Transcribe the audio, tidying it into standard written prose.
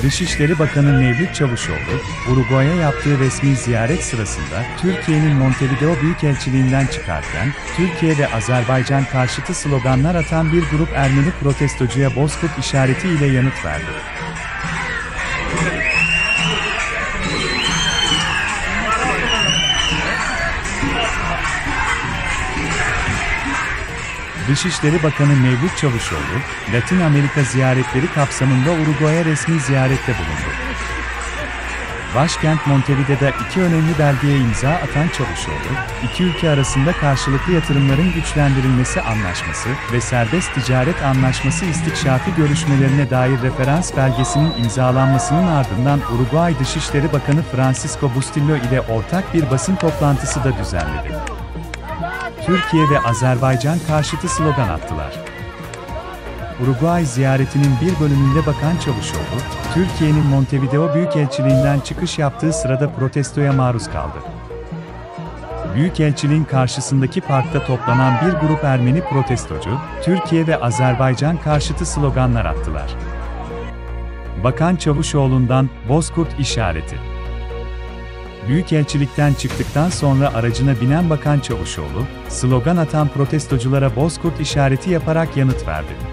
Dışişleri Bakanı Mevlüt Çavuşoğlu, Uruguay'a yaptığı resmi ziyaret sırasında Türkiye'nin Montevideo Büyükelçiliğinden çıkarken, Türkiye ve Azerbaycan karşıtı sloganlar atan bir grup Ermeni protestocuya Bozkurt işareti ile yanıt verdi. Dışişleri Bakanı Mevlüt Çavuşoğlu, Latin Amerika ziyaretleri kapsamında Uruguay'a resmi ziyarette bulundu. Başkent Montevideo'da iki önemli belgeye imza atan Çavuşoğlu, iki ülke arasında karşılıklı yatırımların güçlendirilmesi anlaşması ve serbest ticaret anlaşması istikşafı görüşmelerine dair referans belgesinin imzalanmasının ardından Uruguay Dışişleri Bakanı Francisco Bustillo ile ortak bir basın toplantısı da düzenledi. Türkiye ve Azerbaycan karşıtı slogan attılar. Uruguay ziyaretinin bir bölümünde Bakan Çavuşoğlu, Türkiye'nin Montevideo Büyükelçiliğinden çıkış yaptığı sırada protestoya maruz kaldı. Büyükelçiliğin karşısındaki parkta toplanan bir grup Ermeni protestocu, Türkiye ve Azerbaycan karşıtı sloganlar attılar. Bakan Çavuşoğlu'ndan Bozkurt işareti. Büyükelçilikten çıktıktan sonra aracına binen Bakan Çavuşoğlu, slogan atan protestoculara Bozkurt işareti yaparak yanıt verdi.